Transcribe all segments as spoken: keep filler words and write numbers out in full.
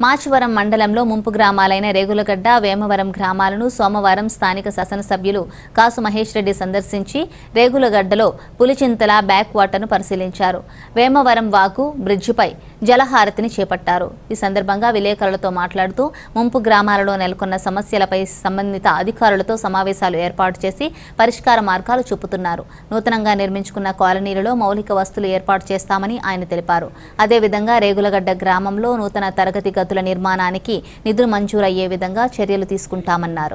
మాచవరం మండలంలో ముంపు గ్రామాలైన రేగులగడ్డ, వేమవరం గ్రామాలను సోమవారం స్థానిక శాసనసభ్యులు కాసు మహేష్ రెడ్డి సందర్శించి రేగులగడ్డలో పులిచింతల బ్యాక్ వాటర్ను పరిశీలించారు. వేమవరం వాగు బ్రిడ్జిపై జలహారతిని చేపట్టారు. ఈ సందర్భంగా విలేకరులతో మాట్లాడుతూ ముంపు గ్రామాలలో నెలకొన్న సమస్యలపై సంబంధిత అధికారులతో సమావేశాలు ఏర్పాటు చేసి పరిష్కార మార్గాలు చూపుతున్నారు. నూతనంగా నిర్మించుకున్న కాలనీలలో మౌలిక వస్తువులు ఏర్పాటు చేస్తామని ఆయన తెలిపారు. అదేవిధంగా రేగులగడ్డ గ్రామంలో నూతన తరగతి గదుల నిర్మాణానికి నిధులు మంజూరయ్యే విధంగా చర్యలు తీసుకుంటామన్నారు.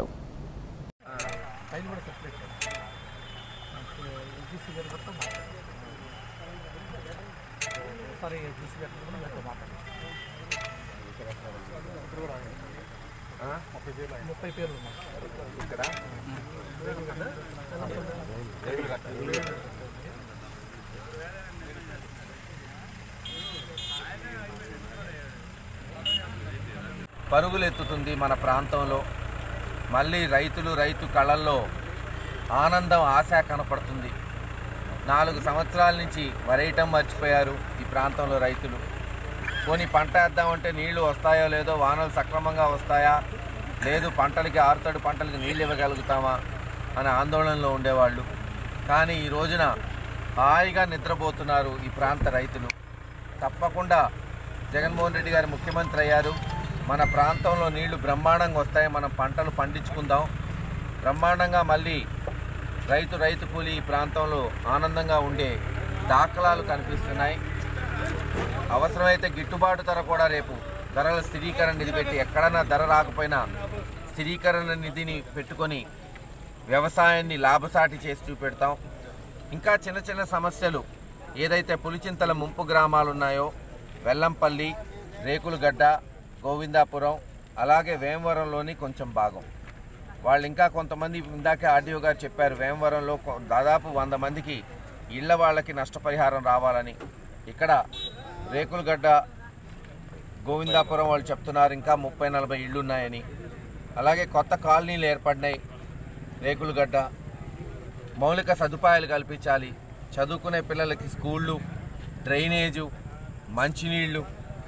పరుగులెత్తుతుంది మన ప్రాంతంలో. మళ్ళీ రైతులు రైతు కళల్లో ఆనందం, ఆశ కనపడుతుంది. నాలుగు సంవత్సరాల నుంచి వరేయటం మర్చిపోయారు ఈ ప్రాంతంలో రైతులు. పోనీ పంట వేద్దామంటే నీళ్లు వస్తాయో లేదో, వానలు సక్రమంగా వస్తాయా లేదు, పంటలకి ఆరుతడి పంటలకి నీళ్ళు ఇవ్వగలుగుతామా అనే ఆందోళనలో ఉండేవాళ్ళు. కానీ ఈ రోజున హాయిగా నిద్రపోతున్నారు ఈ ప్రాంత రైతులు. తప్పకుండా జగన్మోహన్ రెడ్డి గారు ముఖ్యమంత్రి అయ్యారు. మన ప్రాంతంలో నీళ్లు బ్రహ్మాండంగా వస్తాయి, మనం పంటలు పండించుకుందాం. బ్రహ్మాండంగా మళ్ళీ రైతు రైతు కూలి ఈ ప్రాంతంలో ఆనందంగా ఉండే దాఖలాలు కనిపిస్తున్నాయి. అవసరమైతే గిట్టుబాటు ధర కూడా రేపు ధరల స్థిరీకరణ నిధి పెట్టి, ఎక్కడన్నా ధర రాకపోయినా స్థిరీకరణ నిధిని పెట్టుకొని వ్యవసాయాన్ని లాభసాటి చేసి చూపెడతాం. ఇంకా చిన్న చిన్న సమస్యలు ఏదైతే పులిచింతల ముంపు గ్రామాలు ఉన్నాయో, వెల్లంపల్లి, రేకులగడ్డ, గోవిందాపురం, అలాగే వేమవరంలోని కొంచెం భాగం వాళ్ళు ఇంకా కొంతమంది, ఇందాకే ఆర్డీఓ గారు చెప్పారు, వేమవరంలో దాదాపు వంద మందికి ఇళ్ల వాళ్ళకి నష్టపరిహారం రావాలని. ఇక్కడ రేకులగడ్డ, గోవిందాపురం వాళ్ళు చెప్తున్నారు ఇంకా ముప్పై నలభై ఇళ్ళు ఉన్నాయని. అలాగే కొత్త కాలనీలు ఏర్పడినాయి. రేకులగడ్డ మౌలిక సదుపాయాలు కల్పించాలి. చదువుకునే పిల్లలకి స్కూళ్ళు, డ్రైనేజు, మంచినీళ్ళు,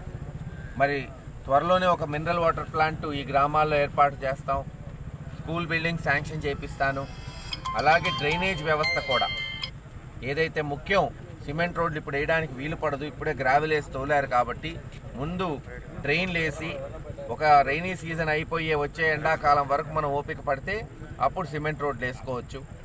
మరి త్వరలోనే ఒక మినరల్ వాటర్ ప్లాంట్ ఈ గ్రామాల్లో ఏర్పాటు చేస్తాం. స్కూల్ బిల్డింగ్ శాంక్షన్ చేపిస్తాను. అలాగే డ్రైనేజ్ వ్యవస్థ కూడా ఏదైతే ముఖ్యం, సిమెంట్ రోడ్లు ఇప్పుడు వేయడానికి వీలు పడదు, ఇప్పుడే గ్రావెల్ వేసి తోలారు కాబట్టి ముందు డ్రైన్లు వేసి ఒక రైనీ సీజన్ అయిపోయే వచ్చే ఎండాకాలం వరకు మనం ఓపిక పడితే అప్పుడు సిమెంట్ రోడ్లు వేసుకోవచ్చు.